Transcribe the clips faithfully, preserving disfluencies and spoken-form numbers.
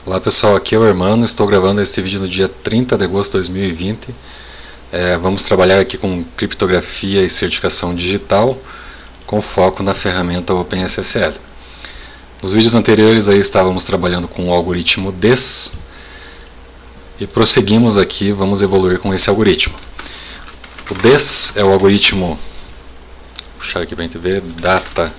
Olá pessoal, aqui é o Hermano, estou gravando este vídeo no dia trinta de agosto de dois mil e vinte. É, vamos trabalhar aqui com criptografia e certificação digital, com foco na ferramenta OpenSSL. Nos vídeos anteriores aí estávamos trabalhando com o algoritmo D E S, e prosseguimos aqui, vamos evoluir com esse algoritmo. O D E S é o algoritmo, vou puxar aqui para a gente ver, Data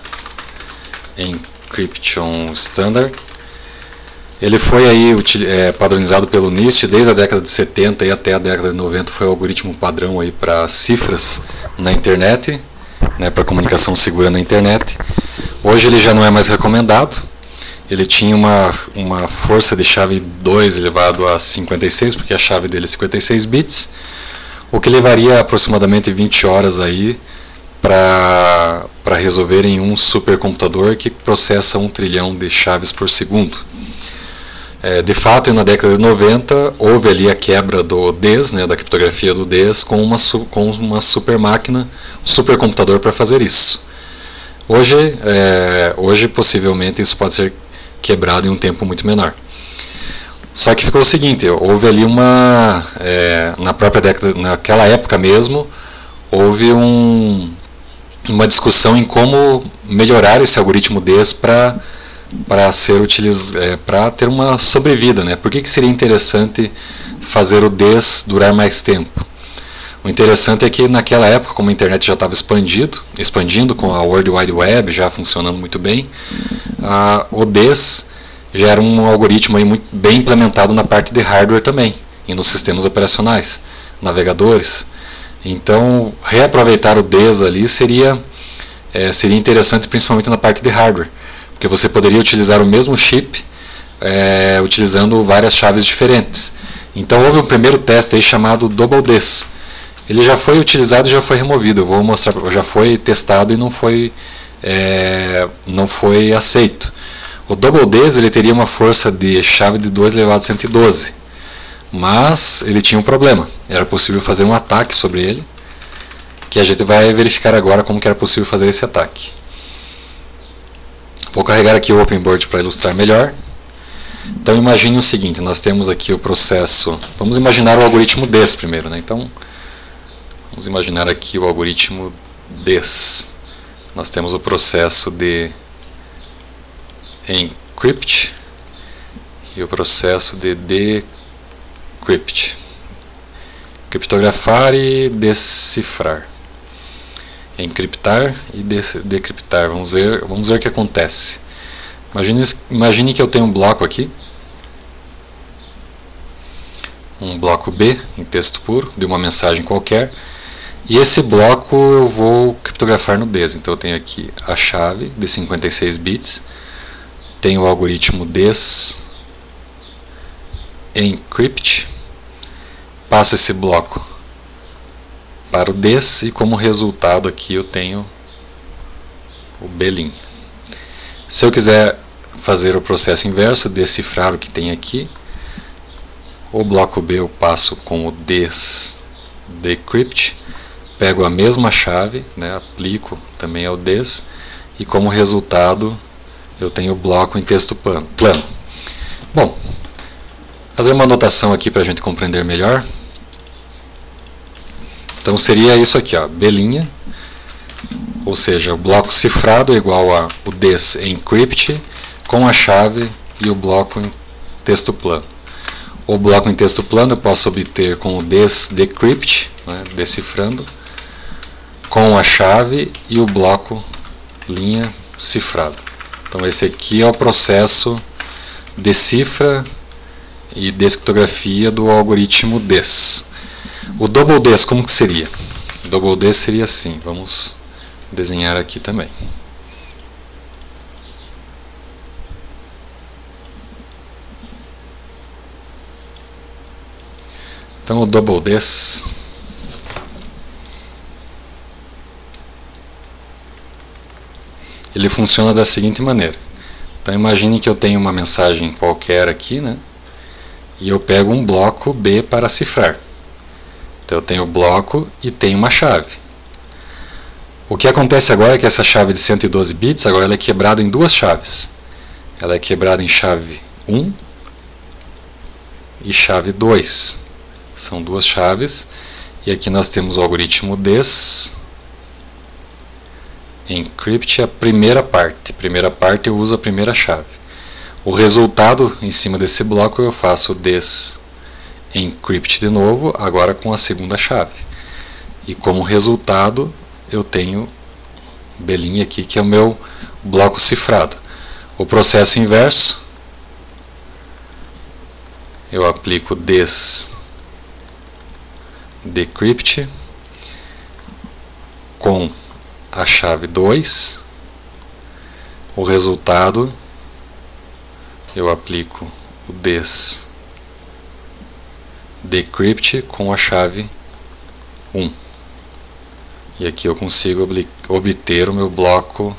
Encryption Standard. Ele foi aí é, padronizado pelo NIST desde a década de setenta e até a década de noventa, foi o algoritmo padrão aí para cifras na internet, né, para comunicação segura na internet. Hoje ele já não é mais recomendado. Ele tinha uma, uma força de chave dois elevado a cinquenta e seis, porque a chave dele é cinquenta e seis bits, o que levaria aproximadamente vinte horas aí para para resolver em um supercomputador que processa um trilhão de chaves por segundo. É, de fato, na década de noventa, houve ali a quebra do D E S, né, da criptografia do D E S, com uma, com uma super máquina, um supercomputador para fazer isso. Hoje, é, hoje, possivelmente, isso pode ser quebrado em um tempo muito menor. Só que ficou o seguinte, houve ali uma, é, na própria década, naquela época mesmo, houve um, uma discussão em como melhorar esse algoritmo D E S para para ser utilizado, é, para ter uma sobrevida, né? Por que que seria interessante fazer o D E S durar mais tempo? O interessante é que naquela época, como a internet já estava expandido, expandindo com a World Wide Web já funcionando muito bem, a, o D E S já era um algoritmo aí muito bem implementado na parte de hardware também, e nos sistemas operacionais, navegadores. Então, reaproveitar o D E S ali seria, é, seria interessante principalmente na parte de hardware, porque você poderia utilizar o mesmo chip é, utilizando várias chaves diferentes. Então houve um primeiro teste aí chamado Double D E S. Ele já foi utilizado e já foi removido. Eu vou mostrar, já foi testado e não foi, é, não foi aceito. O Double D E S ele teria uma força de chave de dois elevado a cento e doze, mas ele tinha um problema. Era possível fazer um ataque sobre ele, que a gente vai verificar agora como que era possível fazer esse ataque. Vou carregar aqui o OpenBoard para ilustrar melhor. Então imagine o seguinte, nós temos aqui o processo, vamos imaginar o algoritmo D E S primeiro, né? Então, vamos imaginar aqui o algoritmo D E S. Nós temos o processo de encrypt e o processo de decrypt. Criptografar e decifrar. Encriptar e decriptar. Vamos ver, vamos ver o que acontece. Imagine, imagine que eu tenho um bloco aqui, um bloco B em texto puro, de uma mensagem qualquer, e esse bloco eu vou criptografar no D E S. Então eu tenho aqui a chave de cinquenta e seis bits, tenho o algoritmo D E S encrypt, passo esse bloco para o D E S e como resultado aqui eu tenho o B-Lin. Se eu quiser fazer o processo inverso, decifrar o que tem aqui, o bloco B eu passo com o D E S decrypt, pego a mesma chave, né, aplico também ao D E S e como resultado eu tenho o bloco em texto plano. Bom, fazer uma anotação aqui para a gente compreender melhor. Então seria isso aqui, ó, B', ou seja, o bloco cifrado é igual a o D E S encrypt com a chave e o bloco em texto plano. O bloco em texto plano eu posso obter com o D E S decrypt, né, decifrando, com a chave e o bloco linha cifrado. Então esse aqui é o processo de cifra e descriptografia do algoritmo D E S. O Double D E S, como que seria? O Double D E S seria assim, vamos desenhar aqui também. Então o Double D E S ele funciona da seguinte maneira. Então imagine que eu tenho uma mensagem qualquer aqui, né? E eu pego um bloco B para cifrar. Então eu tenho o bloco e tenho uma chave. O que acontece agora é que essa chave de cento e doze bits, agora ela é quebrada em duas chaves. Ela é quebrada em chave um e chave dois. São duas chaves. E aqui nós temos o algoritmo des encrypt, a primeira parte. A primeira parte eu uso a primeira chave. O resultado em cima desse bloco eu faço des encrypt de novo, agora com a segunda chave. E como resultado eu tenho B' aqui, que é o meu bloco cifrado. O processo inverso, eu aplico des decrypt com a chave dois. O resultado, eu aplico o des decrypt com a chave um. E aqui eu consigo obter o meu bloco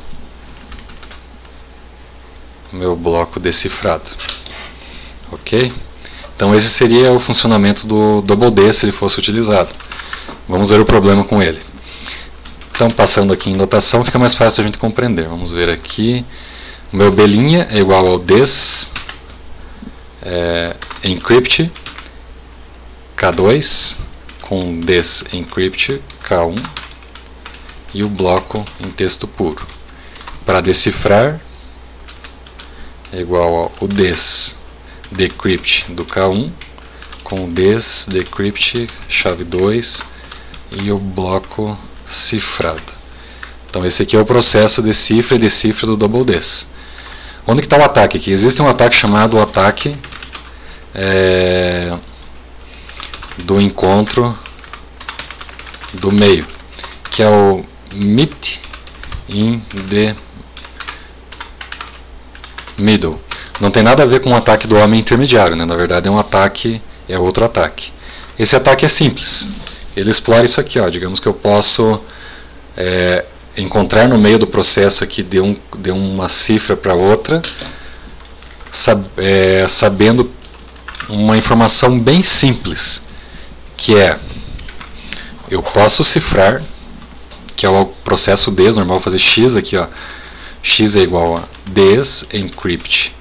meu bloco decifrado. Ok? Então esse seria o funcionamento do double D se ele fosse utilizado. Vamos ver o problema com ele. Então, passando aqui em notação, fica mais fácil a gente compreender. Vamos ver aqui. O meu B' é igual ao des é, encrypt K dois com des encrypt K um e o bloco em texto puro. Para decifrar, é igual ao des decrypt do K um com des decrypt chave dois e o bloco cifrado. Então esse aqui é o processo de cifra e decifra do double des. Onde que está o ataque aqui? Existe um ataque chamado ataque é, do encontro do meio, que é o meet in the middle. Não tem nada a ver com o ataque do homem intermediário, né? Na verdade é um ataque, é outro ataque. Esse ataque é simples. Ele explora isso aqui, ó. Digamos que eu posso é, encontrar no meio do processo aqui de, um, de uma cifra para outra, sab, é, sabendo uma informação bem simples, que é, eu posso cifrar, que é o processo des, normal fazer x aqui, ó. X é igual a des encrypt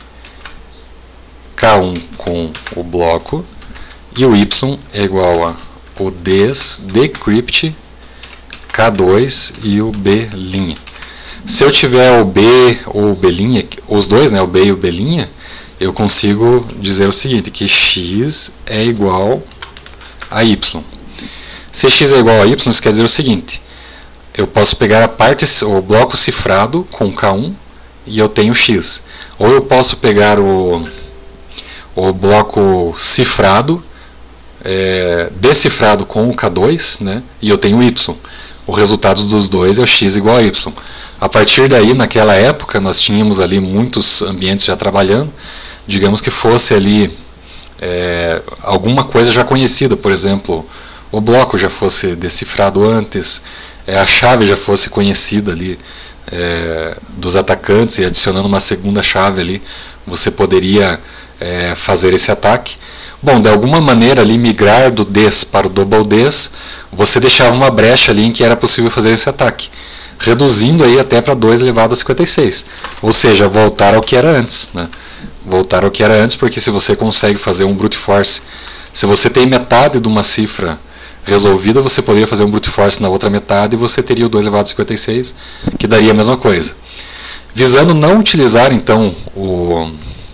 K um com o bloco, e o y é igual a o des decrypt K dois e o B'. Se eu tiver o B ou o B', os dois, né, o B e o B', eu consigo dizer o seguinte, que x é igual a y. Se x é igual a y, isso quer dizer o seguinte, eu posso pegar a parte, o bloco cifrado com K um e eu tenho x. Ou eu posso pegar o, o bloco cifrado, é, decifrado com o K dois, né, e eu tenho y. O resultado dos dois é o x igual a y. A partir daí, naquela época, nós tínhamos ali muitos ambientes já trabalhando, digamos que fosse ali é, alguma coisa já conhecida, por exemplo, o bloco já fosse decifrado antes, é, a chave já fosse conhecida ali é, dos atacantes, e adicionando uma segunda chave ali, você poderia é, fazer esse ataque. Bom, de alguma maneira ali migrar do des para o double des, você deixava uma brecha ali em que era possível fazer esse ataque, reduzindo aí até para dois elevado a cinquenta e seis, ou seja, voltar ao que era antes, né? Voltar ao que era antes, porque se você consegue fazer um brute force, se você tem metade de uma cifra resolvida, você poderia fazer um brute force na outra metade e você teria o dois elevado a cinquenta e seis, que daria a mesma coisa. Visando não utilizar então o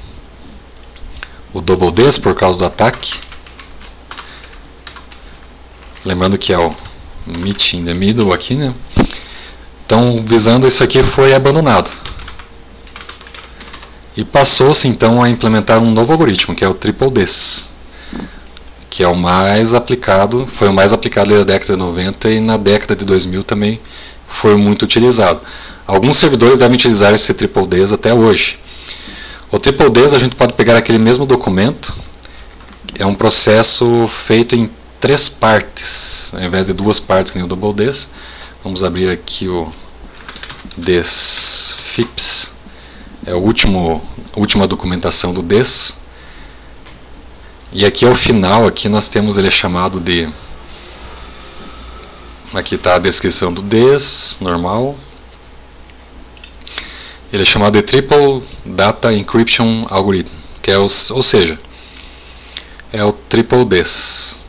o double des por causa do ataque, lembrando que é o meet in the middle aqui, né? Então, visando isso aqui, foi abandonado. E passou-se então a implementar um novo algoritmo, que é o triple des, que é o mais aplicado, foi o mais aplicado na década de noventa e na década de dois mil também foi muito utilizado. Alguns servidores devem utilizar esse triple des até hoje. O triple des a gente pode pegar aquele mesmo documento, é um processo feito em três partes, ao invés de duas partes que nem o double des. Vamos abrir aqui o des fips, é a último, última documentação do des. E aqui ao final, aqui nós temos, ele é chamado de, aqui está a descrição do des, normal. Ele é chamado de Triple Data Encryption Algorithm, que é, os, ou seja, é o Triple Ds.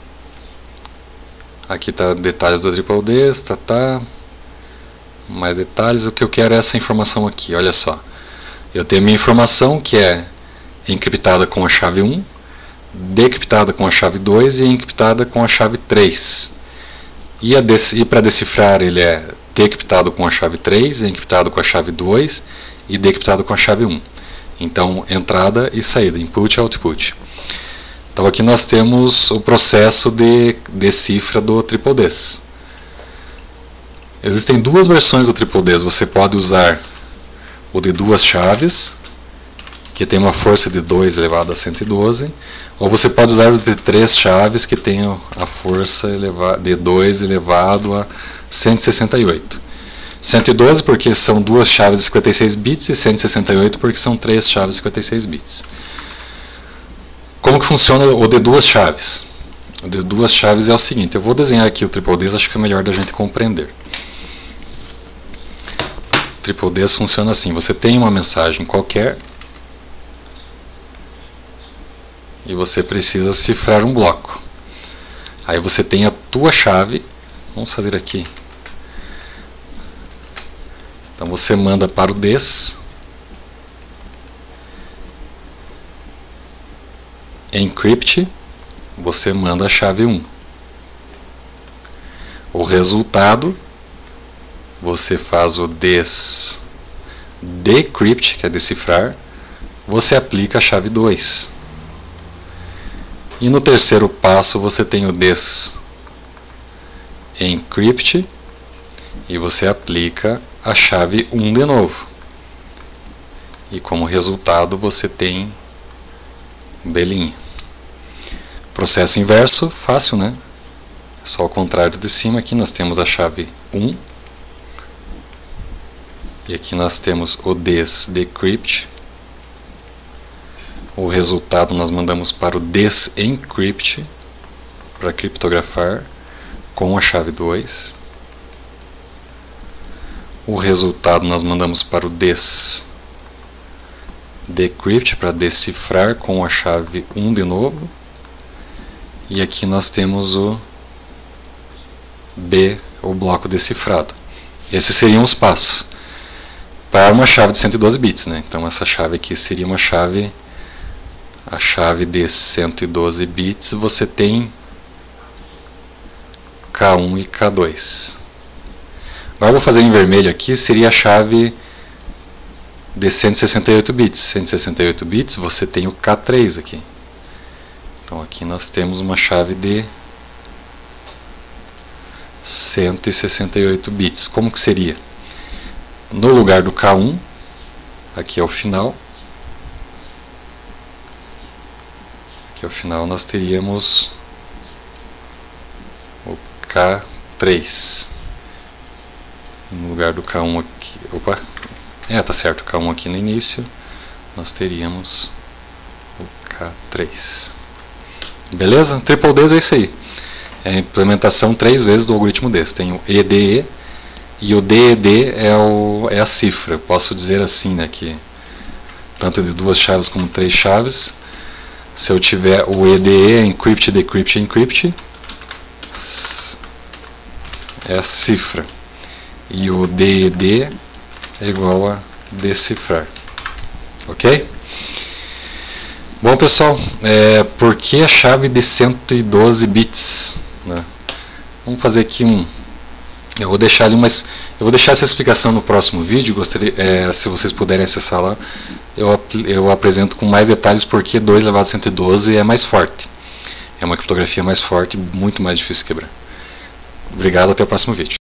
Aqui está detalhes do Triple Ds, tá, tá. Mais detalhes. O que eu quero é essa informação aqui, olha só. Eu tenho a minha informação que é encriptada com a chave um, decriptada com a chave dois e encriptada com a chave três. E, e para decifrar ele é decriptado com a chave três, encriptado com a chave dois e decriptado com a chave um. Então, entrada e saída, input e output. Então aqui nós temos o processo de decifra do Triple Ds. Existem duas versões do Triple Ds. Você pode usar o de duas chaves, que tem uma força de dois elevado a cento e doze, ou você pode usar o de três chaves, que tem a força de dois elevado a cento e sessenta e oito. cento e doze porque são duas chaves de cinquenta e seis bits e cento e sessenta e oito porque são três chaves de cinquenta e seis bits. Como que funciona o de duas chaves? O de duas chaves é o seguinte, eu vou desenhar aqui o Triple Ds, acho que é melhor da gente compreender. O Triple Ds funciona assim, você tem uma mensagem qualquer e você precisa cifrar um bloco. Aí você tem a tua chave, vamos fazer aqui. Então você manda para o Ds, encrypt, você manda a chave um. O resultado, você faz o Des decrypt, que é decifrar, você aplica a chave dois. E no terceiro passo você tem o Des encrypt e você aplica a chave um de novo. E como resultado você tem belinha. Processo inverso, fácil, né? Só ao contrário de cima, aqui nós temos a chave um. E aqui nós temos o Des decrypt. O resultado nós mandamos para o Des encrypt, para criptografar, com a chave dois. O resultado nós mandamos para o Des decrypt, para decifrar com a chave um de novo. E aqui nós temos o B, o bloco decifrado. Esses seriam os passos para uma chave de cento e doze bits, né? Então essa chave aqui seria uma chave, a chave de cento e doze bits, você tem K um e K dois. Agora eu vou fazer em vermelho aqui, seria a chave de cento e sessenta e oito bits. cento e sessenta e oito bits, você tem o K três aqui. Então aqui nós temos uma chave de cento e sessenta e oito bits. Como que seria? No lugar do K um, aqui é o final. Aqui ao final nós teríamos o K três. No lugar do K um aqui, opa, é, tá certo, K um aqui no início, nós teríamos o K três. Beleza? Triple Ds é isso aí. É a implementação três vezes do algoritmo Ds. Tem o E D E e o D E D é, o, é a cifra. Eu posso dizer assim, né, que tanto de duas chaves como três chaves, se eu tiver o E D E, encrypt, decrypt, encrypt, é a cifra. E o D E D é igual a decifrar. Ok? Bom, pessoal, é, por que a chave de cento e doze bits? Né? Vamos fazer aqui um... Eu vou deixar ali, mas eu vou deixar essa explicação no próximo vídeo. Gostaria, é, se vocês puderem acessar lá, eu, eu apresento com mais detalhes porque dois elevado a cento e doze é mais forte. É uma criptografia mais forte, muito mais difícil de quebrar. Obrigado, até o próximo vídeo.